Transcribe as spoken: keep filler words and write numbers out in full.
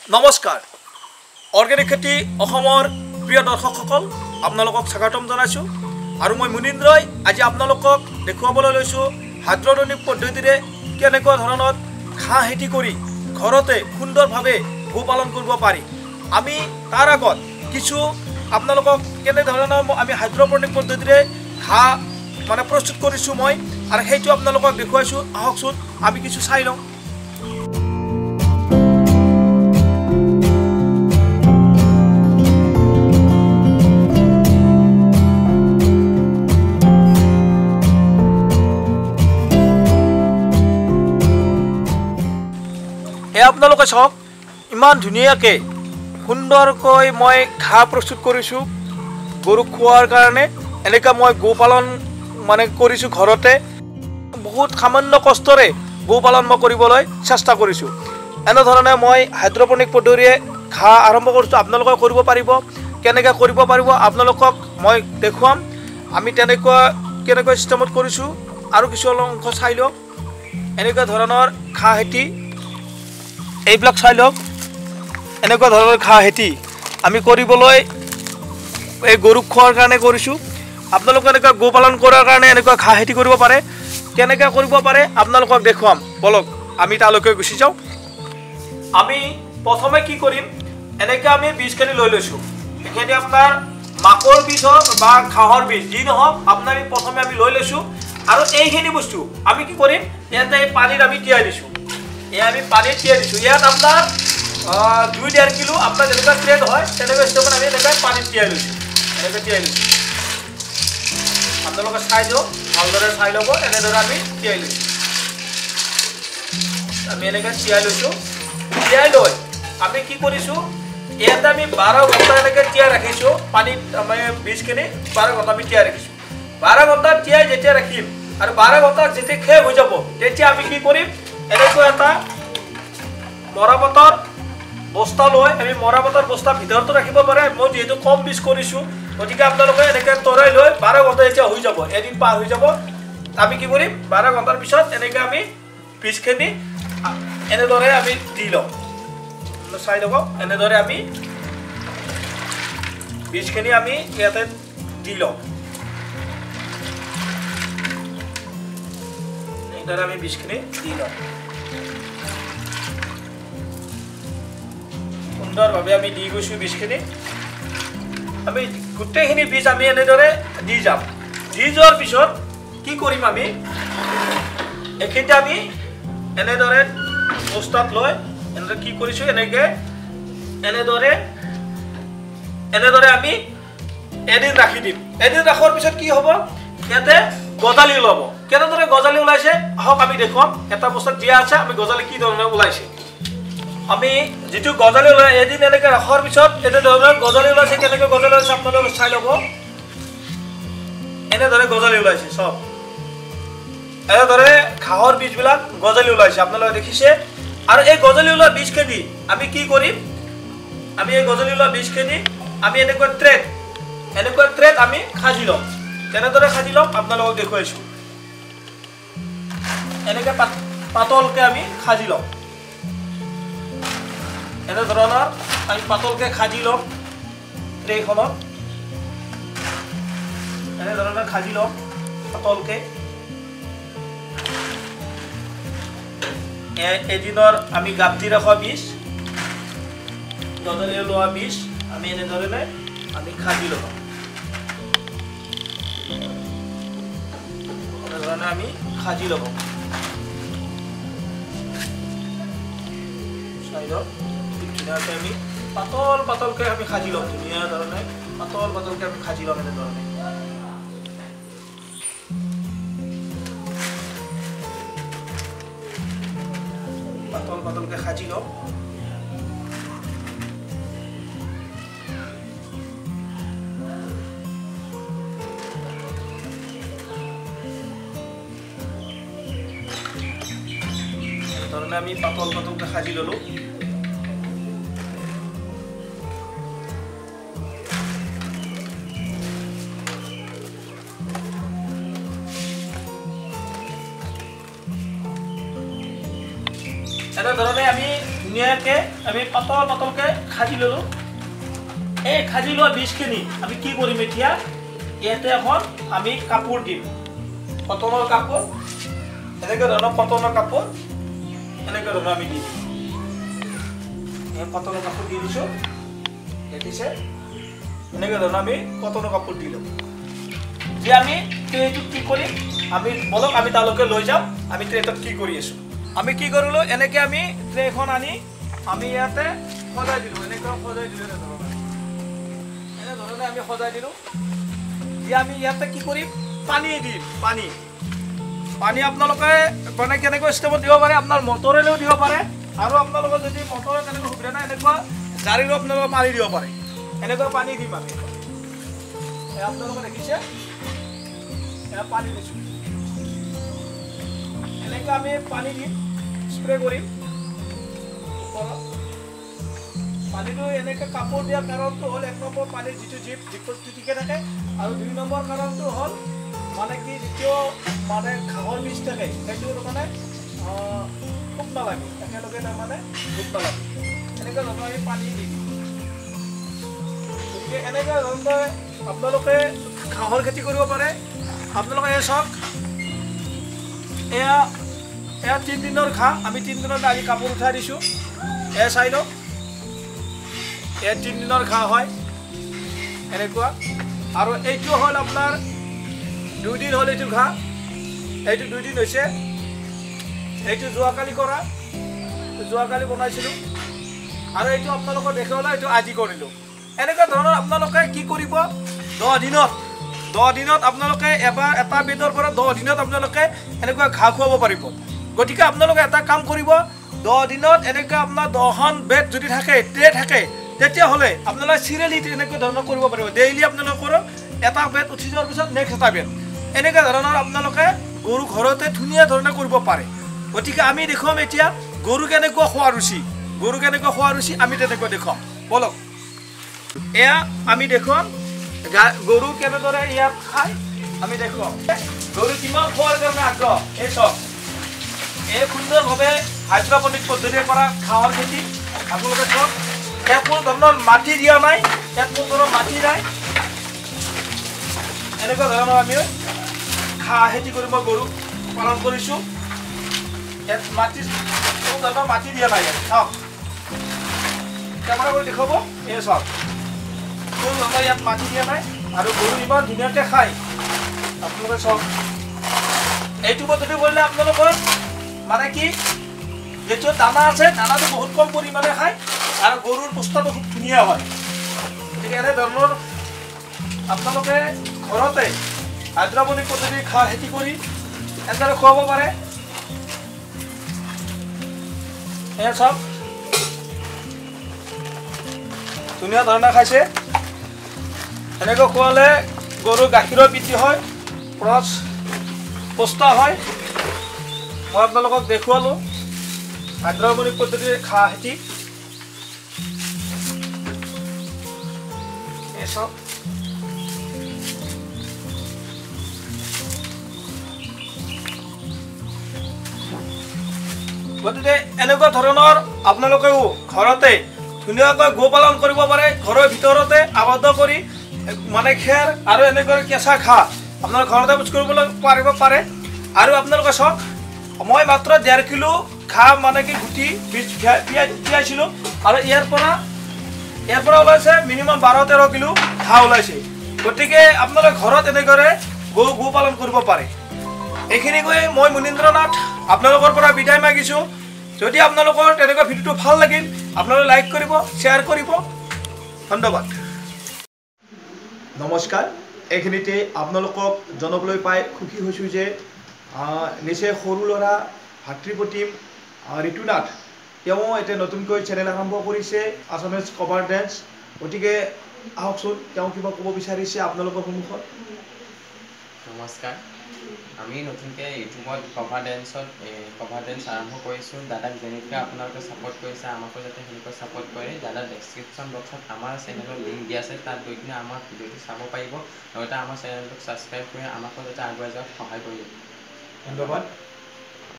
নমস্কাৰ অৰ্গেনিক খেতি অসমৰ প্ৰিয় দৰ্শকসকল আপোনালোকক স্বাগতম জনাইছোঁ আৰু মই মুনীন্দ্ৰই আজি আপোনালোকক দেখুৱাবলৈ লৈছোঁ হাইড্ৰ'পনিক পদ্ধতিৰে কেনেকুৱা ধৰণৰ ঘাঁহ খেতি কৰি ঘৰতে সুন্দৰভাৱে গোপালন কৰিব পাৰি। আমি তাৰ আগত কিছু আপোনালোকক কেনে ধৰণৰ আমি হাইড্ৰ'পনিক পদ্ধতিৰে ঘাঁহ মানে প্ৰস্তুত কৰিছোঁ মই আৰু সেইটো আপোনালোকক দেখুৱাইছোঁ। আহকচোন আমি কিছু চাই লওঁ। এয়া আপোনালোকে চাওক, ইমান ধুনীয়াকৈ সুন্দৰকৈ মই ঘাঁহ প্ৰস্তুত কৰিছোঁ গৰুক খোৱাৰ কাৰণে। এনেকৈ মই গোপালন মানে কৰিছোঁ ঘৰতে, বহুত সামান্য কষ্টৰে গোপালন মই কৰিবলৈ চেষ্টা কৰিছোঁ। এনেধৰণে মই হাইড্ৰ'পনিক পদ্ধতিৰে ঘাঁহ আৰম্ভ কৰিছোঁ। আপোনালোকে কৰিব পাৰিব। কেনেকৈ কৰিব পাৰিব আপোনালোকক মই দেখুৱাম। আমি তেনেকুৱা কেনেকুৱা চিষ্টেমত কৰিছোঁ আৰু কিছু অংশ চাই লওক। এনেকুৱা ধৰণৰ ঘাঁহ খেতি এইবিলাক চাই লওক। এনেকুৱা ধৰণৰ ঘাঁহ খেতি আমি কৰিবলৈ এই গৰুক খোৱাৰ কাৰণে কৰিছোঁ। আপোনালোকে এনেকুৱা গোপালন কৰাৰ কাৰণে এনেকুৱা ঘাঁহ খেতি কৰিব পাৰে। কেনেকৈ কৰিব পাৰে আপোনালোকক দেখুৱাম, বলক আমি তালৈকে গুচি যাওঁ। আমি প্ৰথমে কি কৰিম, এনেকৈ আমি বীজখিনি লৈ লৈছোঁ। এইখিনি আপোনাৰ মাকৰ বীজ হওক বা ঘাঁহৰ বীজ যি নহওক, আপোনাৰ প্ৰথমে আমি লৈ লৈছোঁ আৰু এইখিনি বস্তু আমি কি কৰিম, ইয়াতে পানীত আমি তিয়াই দিছোঁ। এয়া আমি পানীত তিয়াই দিছোঁ। ইয়াত আপোনাৰ দুই ডেৰ কিলো আপোনাৰ যেনেকুৱা ক্ৰেট হয় তেনেকুৱা হিচাপত আমি এনেকৈ পানীত তিয়াই লৈছোঁ। এনেকৈ তিয়াই লৈছোঁ। আপোনালোকে চাই দিয়ক, ভালদৰে চাই ল'ব। এনেদৰে আমি তিয়াই লৈছোঁ। আমি এনেকৈ তিয়াই লৈছোঁ। তিয়াই লৈ আমি কি কৰিছোঁ, ইয়াতে আমি বাৰ ঘণ্টা এনেকৈ তিয়াই ৰাখিছোঁ। পানীত আমি বীজখিনি বাৰ ঘণ্টা আমি তিয়াই ৰাখিছোঁ। বাৰ ঘণ্টা তিয়াই যেতিয়া ৰাখিম আৰু বাৰ ঘণ্টা যেতিয়া শেষ হৈ যাব তেতিয়া আমি কি কৰিম, এনেকুৱা এটা মৰাপাটৰ বস্তা লৈ আমি মৰাপাটৰ বস্তা ভিতৰতো ৰাখিব পাৰে। মই যিহেতু কম বীজ কৰিছোঁ গতিকে আপোনালোকে এনেকৈ তৰাই লৈ বাৰ ঘণ্টা যেতিয়া হৈ যাব, এদিন পাৰ হৈ যাব, আমি কি কৰিম, বাৰ ঘণ্টাৰ পিছত এনেকৈ আমি বীজখিনি এনেদৰে আমি দি লওঁ। চাই ল'ব, এনেদৰে আমি বীজখিনি আমি ইয়াতে দি লওঁ। এনেদৰে আমি বীজখিনি দি লওঁ। সুন্দৰভাৱে আমি দি গৈছোঁ বীজখিনি। আমি গোটেইখিনি বীজ আমি এনেদৰে দি যাম। দি যোৱাৰ পিছত কি কৰিম, আমি এইখিনি আমি এনেদৰে বস্তাত লৈ এনেদৰে কি কৰিছোঁ, এনেকৈ এনেদৰে এনেদৰে আমি এদিন ৰাখি দিম। এদিন ৰখাৰ পিছত কি হ'ব, ইয়াতে গজালি ওলাব। কেনেদৰে গজালি ওলাইছে আহক আমি দেখুৱাম। এটা বস্তাত দিয়া আছে আমি গজালি কি ধৰণে ওলাইছে। আমি যিটো গজালি ওলাই এদিন এনেকৈ ৰখাৰ পিছত এনেধৰণৰ গজালি ওলাইছে। কেনেকৈ গজালি ওলাইছে আপোনালোকে চাই ল'ব। এনেদৰে গজালি ওলাইছে চব। এনেদৰে ঘাঁহৰ বীজবিলাক গজালি ওলাইছে আপোনালোকে দেখিছে। আৰু এই গজালি ওলোৱা বীজখিনি আমি কি কৰিম, আমি এই গজালি ওলোৱা বীজখিনি আমি এনেকুৱা ট্ৰেত এনেকুৱা ট্ৰেত আমি সাজি ল'ম। তেনেদৰে সাজি ল'ম আপোনালোকক দেখুৱাইছোঁ। এনেকৈ পাত পাতলকৈ আমি সাজি ল'ম। এনেধৰণৰ আমি পাতলকৈ সাজি ল'ম। ট্ৰেখনত এনেধৰণে সাজি ল'ম পাতলকৈ। এদিনৰ আমি গাপ দি ৰখা বীজ, গজালি লোৱা বীজ আমি এনেধৰণে আমি সাজি ল'ম। এনেধৰণে আমি সাজি ল'ব। চাই লওক, ধুনীয়াকৈ আমি পাতল পাতলকৈ আমি সাজি ল'ম। ধুনীয়া ধৰণে পাতল পাতলকৈ আমি সাজি ল'ম। এনেধৰণে পাতল পাতলকৈ সাজি লওঁ। এনেধৰণে আমি পাতল পাতলকৈ সাজি ল'লোঁ। এনেধৰণে আমি ধুনীয়াকৈ আমি পাতল পাতলকৈ খাজি ল'লোঁ। এই খাজি লোৱা বীজখিনি আমি কি কৰিম এতিয়া ইয়াতে এখন আমি কাপোৰ দিম, কটনৰ কাপোৰ, এনেকৈ ধৰণৰ কটনৰ কাপোৰ এনেকৈ ধৰণৰ আমি দি দিম। এই কটনৰ কাপোৰ দি দিছোঁ, দেখিছে এনেকৈ ধৰণৰ আমি কটনৰ কাপোৰ দি ল'ম। যে আমি ট্ৰেটোত কি কৰিম আমি বলক আমি তালৈকে লৈ যাম। আমি ট্ৰেটোত কি কৰি আছোঁ আমি কি কৰিলোঁ, এনেকৈ আমি ট্ৰেখন আনি আমি ইয়াতে সজাই দিলোঁ, এনেকৈ সজাই দিলোঁ, এনেধৰণে এনেধৰণে আমি সজাই দিলোঁ। যে আমি ইয়াতে কি কৰিম পানী দিম, পানী পানী আপোনালোকে মানে কেনেকৈ ষ্টেপত দিব পাৰে, আপোনাৰ মটৰেৰেও দিব পাৰে আৰু আপোনালোকৰ যদি মটৰে তেনেকৈ সুবিধা নাই এনেকুৱা জাৰিও আপোনালোকে পানী দিব পাৰে। এনেকৈ পানী দিম আমি, আপোনালোকে দেখিছে এয়া পানী দিছোঁ, এনেকৈ আমি পানী দিম, স্প্ৰে কৰিম ওপৰত। পানীটো এনেকৈ কাপোৰ দিয়াৰ কাৰণটো হ'ল এক নম্বৰ পানীৰ যিটো জীপ জীপটো ঠিকে থাকে আৰু দুই নম্বৰ কাৰণটো হ'ল মানে কি যিটো মানে ঘাঁহৰ বীজ থাকে সেইটো মানে খুব নালাগে, একেলগে তাৰমানে খুব নালাগে, এনেকৈ ধৰণৰ আমি পানী দি দিম। গতিকে এনেকৈ ধৰণে আপোনালোকে ঘাঁহৰ খেতি কৰিব পাৰে। আপোনালোকে এই চাওক, এয়া এয়া তিনিদিনৰ ঘাঁহ, আমি তিনিদিনত আজি কাপোৰ উঠাই দিছোঁ। এয়া চাই লওক, এয়া তিনিদিনৰ ঘাঁহ হয় এনেকুৱা। আৰু এইটো হ'ল আপোনাৰ দুইদিন হ'ল এইটো ঘাঁহ, এইটো দুইদিন হৈছে, এইটো যোৱাকালি কৰা, যোৱাকালি বনাইছিলোঁ আৰু এইটো আপোনালোকৰ দেখুৱালে এইটো আজি কৰিলোঁ। এনেকুৱা ধৰণৰ আপোনালোকে কি কৰিব, দহ দিনত দহ দিনত আপোনালোকে এবাৰ এটা বেডৰ পৰা দহ দিনত আপোনালোকে এনেকুৱা ঘাঁহ খুৱাব পাৰিব। গতিকে আপোনালোকে এটা কাম কৰিব, দহ দিনত এনেকুৱা আপোনাৰ দহখন বেড যদি থাকে ট্ৰে থাকে তেতিয়াহ'লে আপোনালোকে চিৰিয়েলি এনেকুৱা ধৰণৰ কৰিব পাৰিব। ডেইলি আপোনালোকৰ এটা বেড উঠি যোৱাৰ পিছত নেক্সট এটা বেড, এনেকুৱা ধৰণৰ আপোনালোকে গৰু ঘৰতে ধুনীয়া ধৰণে কৰিব পাৰে। গতিকে আমি দেখুৱাম এতিয়া গৰু কেনেকুৱা খোৱা ৰুচি, গৰু কেনেকুৱা খোৱা ৰুচি আমি তেনেকৈ দেখুৱাম। বলক এয়া আমি দেখুৱাম গৰু কেনেদৰে ইয়াত খায়, আমি দেখুৱাম গৰু কিমান খোৱাৰ কাৰণে আগ্ৰহ। এই চাওক, এই সুন্দৰভাৱে হাইড্ৰপনিক পদ্ধতিৰে কৰা ঘাঁহৰ খেতি আপোনালোকে চাওক, ইয়াত কোনো ধৰণৰ মাটি দিয়া নাই, ইয়াত কোনো ধৰণৰ মাটি নাই, এনেকুৱা ধৰণৰ আমি ঘাঁহ খেতি কৰিব গৰু পালন কৰিছোঁ। ইয়াত মাটি কোনো ধৰণৰ মাটি দিয়া নাই, ইয়াত চাওক কেমেৰা কৰি দেখুৱাব, এই চাওক কোনো ধৰণৰ ইয়াত মাটি দিয়া নাই আৰু গৰু ইমান ধুনীয়াকৈ খায় আপোনালোকে চাওক। এইটো পদ্ধতি কৰিলে আপোনালোকৰ মানে কি যিটো দানা আছে দানাটো বহুত কম পৰিমাণে খায় আৰু গৰুৰ পুষ্টাটো খুব ধুনীয়া হয়। গতিকে এনেধৰণৰ আপোনালোকে ঘৰতে হাইড্ৰপনিক পদ্ধতি ঘাঁহ খেতি কৰি এনেদৰে খুৱাব পাৰে। এয়া চাওক ধুনীয়া ধৰণে খাইছে। এনেকৈ খোৱালে গৰুৰ গাখীৰৰ বৃদ্ধি হয়, প্লাছ পুষ্টা হয়। মই আপোনালোকক দেখুৱালোঁ হাইড্ৰপনিক পদ্ধতিৰে ঘাঁহ খেতি। এই চাওক গতিকে এনেকুৱা ধৰণৰ আপোনালোকেও ঘৰতে ধুনীয়াকৈ গো পালন কৰিব পাৰে, ঘৰৰ ভিতৰতে আবদ্ধ কৰি মানে খেৰ আৰু এনেকৈ কেঁচা ঘাঁহ আপোনাৰ ঘৰতে পুষ্ট কৰিবলৈ পাৰিব পাৰে। আৰু আপোনালোকে চাওক মই মাত্ৰ ডেৰ কিলো ঘাঁহ মানে কি গুটি বীজ তিয়াইছিলোঁ আৰু ইয়াৰ পৰা ইয়াৰ পৰা ওলাইছে মিনিমাম বাৰ তেৰ কিলো ঘাঁহ ওলাইছে। গতিকে আপোনালোকে ঘৰত এনেদৰে গো গো পালন কৰিব পাৰে। এইখিনি কৈ মই মুনীন্দ্ৰ নাথ আপোনালোকৰ পৰা বিদায় মাগিছোঁ। যদি আপোনালোকৰ তেনেকুৱা ভিডিঅ'টো ভাল লাগিল আপোনালোকে লাইক কৰিব, শ্বেয়াৰ কৰিব। ধন্যবাদ। নমস্কাৰ, এইখিনিতে আপোনালোকক জনাবলৈ পাই সুখী হৈছোঁ যে নিচেই সৰু ল'ৰা ভাতৃপ্ৰতিম ঋতুনাথ তেওঁ এতিয়া নতুনকৈ চেনেল আৰম্ভ কৰিছে আছামিজ কভাৰ ডেন্স। গতিকে আহকচোন তেওঁ কিবা ক'ব বিচাৰিছে আপোনালোকৰ সন্মুখত। নমস্কাৰ, আমি নতুনকৈ ইউটিউবত কভাৰ ডেন্সত কভাৰ ডেন্স আৰম্ভ কৰিছোঁ। দাদাক যেনেকৈ আপোনালোকে ছাপোৰ্ট কৰিছে আমাকো যাতে সেনেকৈ ছাপোৰ্ট কৰে। দাদাৰ ডেছক্ৰিপশ্যন বক্সত আমাৰ চেনেলৰ লিংক দিয়া আছে, তাত গৈ কিনে আমাৰ ভিডিঅ'টো চাব পাৰিব। লগতে আমাৰ চেনেলটোক ছাবস্ক্ৰাইব কৰি আমাকো যাতে আগুৱাই যোৱাত সহায় কৰিব। ধন্যবাদ।